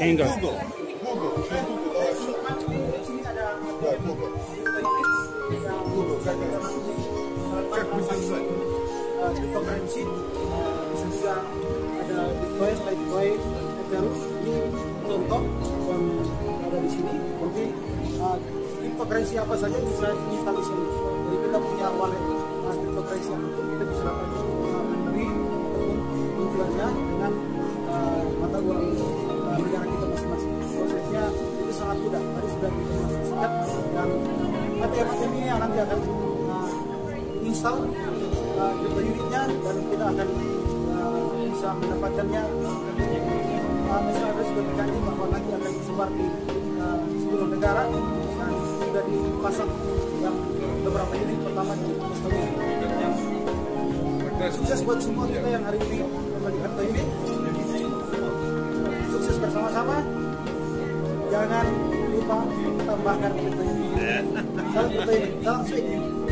Enggak. Google. Sini ada Google. Cryptocurrency, bisa juga ada Bitcoin, Litecoin, Ethereum. Ini contoh yang ada di sini. Nanti cryptocurrency apa saja bisa diinstal di sini. Jadi kita punya wallet cryptocurrency apapun kita bisa dapat beli ataupun menjualnya dengan mata uang negara kita masing-masing. Prosesnya itu sangat mudah. Tadi sudah diinstruksikan dan ATM ini yang nanti akan install Criptoyounitnya dan kita akan bisa mendapatkannya. Misalnya ada sudah berjanji bahwa nanti akan disebar di seluruh negara dan sudah dipasang yang beberapa unit pertama di Indonesia. Sukses buat semua kita yang hari ini berbagi harta ini. Sukses bersama-sama. Jangan lupa tambahkan Criptoyounit. Salam Criptoyounit, salam Swig.